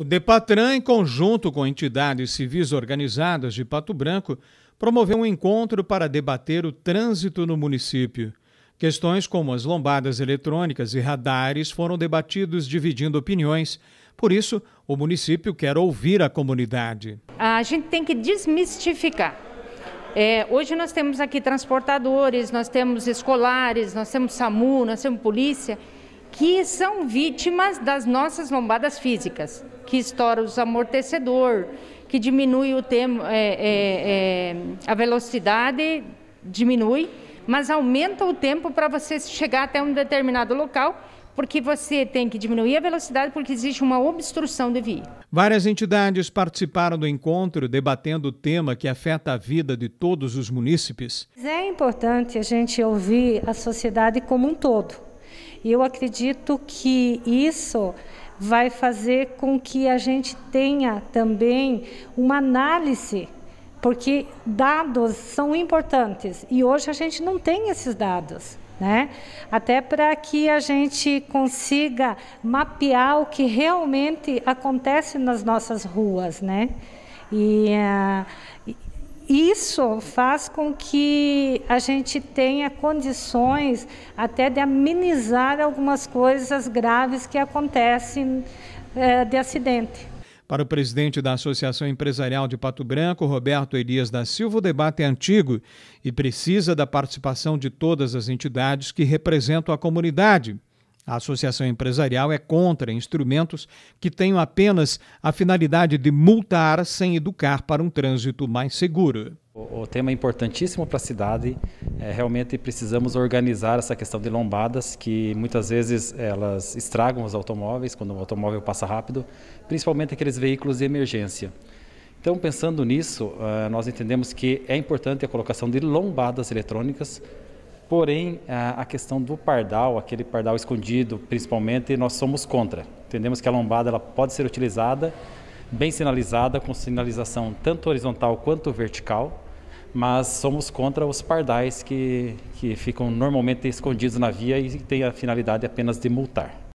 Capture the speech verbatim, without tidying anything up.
O DEPATRAN, em conjunto com entidades civis organizadas de Pato Branco, promoveu um encontro para debater o trânsito no município. Questões como as lombadas eletrônicas e radares foram debatidos dividindo opiniões. Por isso, o município quer ouvir a comunidade. A gente tem que desmistificar. É, hoje nós temos aqui transportadores, nós temos escolares, nós temos SAMU, nós temos polícia, que são vítimas das nossas lombadas físicas, que estouram os amortecedor, que diminui o tempo, é, é, é, a velocidade diminui, mas aumenta o tempo para você chegar até um determinado local, porque você tem que diminuir a velocidade porque existe uma obstrução de via. Várias entidades participaram do encontro debatendo o tema que afeta a vida de todos os munícipes. É importante a gente ouvir a sociedade como um todo. E eu acredito que isso vai fazer com que a gente tenha também uma análise, porque dados são importantes e hoje a gente não tem esses dados, né? Até para que a gente consiga mapear o que realmente acontece nas nossas ruas, né? E uh, isso faz com que a gente tenha condições até de amenizar algumas coisas graves que acontecem uh, de acidente. Para o presidente da Associação Empresarial de Pato Branco, Roberto Elias da Silva, o debate é antigo e precisa da participação de todas as entidades que representam a comunidade. A Associação Empresarial é contra instrumentos que tenham apenas a finalidade de multar sem educar para um trânsito mais seguro. O, o tema é importantíssimo para a cidade. É, realmente precisamos organizar essa questão de lombadas, que muitas vezes elas estragam os automóveis quando o automóvel passa rápido, principalmente aqueles veículos de emergência. Então, pensando nisso, uh, nós entendemos que é importante a colocação de lombadas eletrônicas. Porém, a questão do pardal, aquele pardal escondido, principalmente, nós somos contra. Entendemos que a lombada ela pode ser utilizada, bem sinalizada, com sinalização tanto horizontal quanto vertical, mas somos contra os pardais que, que ficam normalmente escondidos na via e têm a finalidade apenas de multar.